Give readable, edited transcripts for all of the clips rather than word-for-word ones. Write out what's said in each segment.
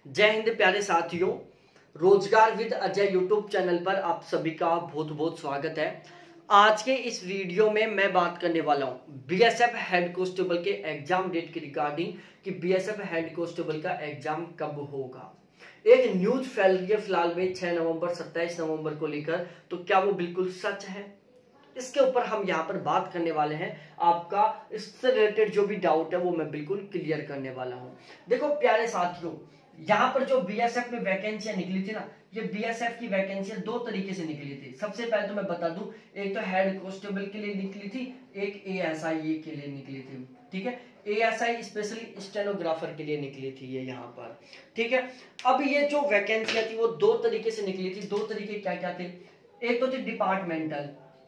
जय हिंद प्यारे साथियों, रोजगार विद अजय यूट्यूब चैनल पर आप सभी का बहुत बहुत स्वागत है। आज के इस वीडियो में मैं बात करने वाला हूं बीएसएफ हेड कांस्टेबल के एग्जाम डेट के रिगार्डिंग कि बीएसएफ हेड कांस्टेबल का एग्जाम कब होगा। एक न्यूज फैल रही है फिलहाल में 6 नवंबर 27 नवंबर को लेकर, तो क्या वो बिल्कुल सच है? इसके ऊपर हम यहाँ पर बात करने वाले हैं। आपका इससे रिलेटेड जो भी डाउट है वो मैं बिल्कुल क्लियर करने वाला हूँ। देखो प्यारे साथियों, यहाँ पर जो बीएसएफ में वैकेंसियां निकली थी ना, ये बीएसएफ की वैकेंसियां दो तरीके से निकली थी। सबसे पहले तो मैं बता दूं, एक तो हेड कांस्टेबल के लिए निकली थी, एक एएसआई के लिए निकली थी। ठीक है, एएसआई स्पेशली स्टेनोग्राफर के लिए निकली थी ये यहाँ पर। ठीक है, अब ये जो वैकेंसियां थी वो दो तरीके से निकली थी। दो तरीके क्या क्या थे? एक तो थी डिपार्टमेंटल,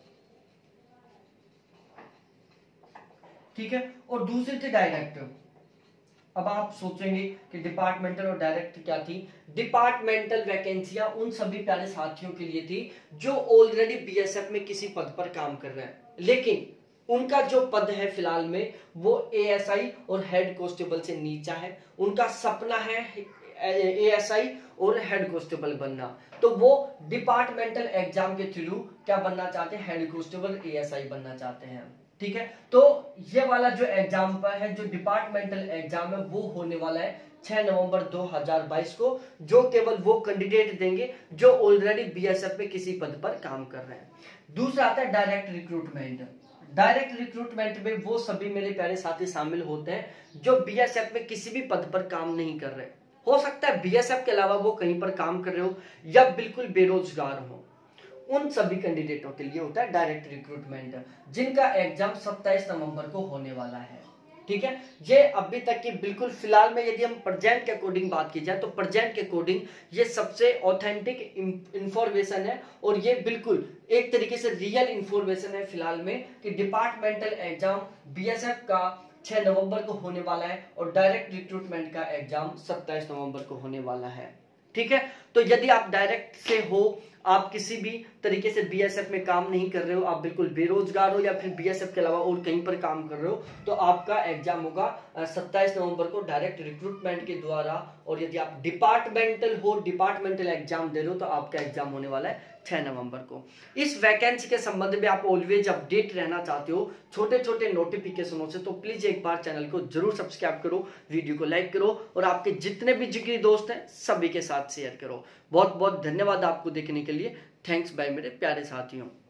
ठीक है, और दूसरी थी डायरेक्ट। अब आप सोचेंगे कि डिपार्टमेंटल और डायरेक्ट क्या थी? डिपार्टमेंटल वैकेंसियां उन सभी प्यारे साथियों के लिए थी जो ऑलरेडी बीएसएफ में किसी पद पर काम कर रहे हैं, लेकिन उनका जो पद है फिलहाल में वो एएसआई और हेड कांस्टेबल से नीचा है। उनका सपना है एएसआई और हेड कांस्टेबल बनना, तो वो डिपार्टमेंटल एग्जाम के थ्रू क्या बनना चाहते हैं? हेड कांस्टेबल एएसआई बनना चाहते हैं। ठीक है, तो ये वाला जो एग्जाम पर है, जो डिपार्टमेंटल एग्जाम है, वो होने वाला है 6 नवंबर 2022 को, जो केवल वो कैंडिडेट देंगे जो ऑलरेडी बीएसएफ में किसी पद पर काम कर रहे हैं। दूसरा आता है डायरेक्ट रिक्रूटमेंट। डायरेक्ट रिक्रूटमेंट में वो सभी मेरे प्यारे साथी शामिल होते हैं जो बीएसएफ में किसी भी पद पर काम नहीं कर रहे। हो सकता है बीएसएफ के अलावा वो कहीं पर काम कर रहे हो या बिल्कुल बेरोजगार हो। उन सभी कैंडिडेटों के लिए होता है डायरेक्ट रिक्रूटमेंट, जिनका एग्जाम 27 नवंबर को होने वाला है। ठीक है, ये अभी तक की बिल्कुल फिलहाल में यदि हम प्रेजेंट के अकॉर्डिंग बात की जाए तो प्रेजेंट के अकॉर्डिंग ये सबसे ऑथेंटिक इंफॉर्मेशन है और ये बिल्कुल एक तरीके से रियल इंफॉर्मेशन है फिलहाल में कि डिपार्टमेंटल एग्जाम बीएसएफ का 6 नवंबर को होने वाला है और डायरेक्ट रिक्रूटमेंट का एग्जाम 27 नवंबर को होने वाला है। ठीक है, तो यदि आप डायरेक्ट से हो, आप किसी भी तरीके से बीएसएफ में काम नहीं कर रहे हो, आप बिल्कुल बेरोजगार हो या फिर बीएसएफ के अलावा और कहीं पर काम कर रहे हो, तो आपका एग्जाम होगा 27 नवंबर को डायरेक्ट रिक्रूटमेंट के द्वारा। और यदि आप डिपार्टमेंटल हो, डिपार्टमेंटल एग्जाम दे रहे हो, तो आपका एग्जाम होने वाला है 6 नवंबर को। इस वैकेंसी के संबंध में आप ऑलवेज अपडेट रहना चाहते हो छोटे छोटे नोटिफिकेशनों से, तो प्लीज एक बार चैनल को जरूर सब्सक्राइब करो, वीडियो को लाइक करो और आपके जितने भी जिगरी दोस्त हैं सभी के साथ शेयर करो। बहुत बहुत धन्यवाद आपको देखने के लिए। थैंक्स बाय मेरे प्यारे साथियों।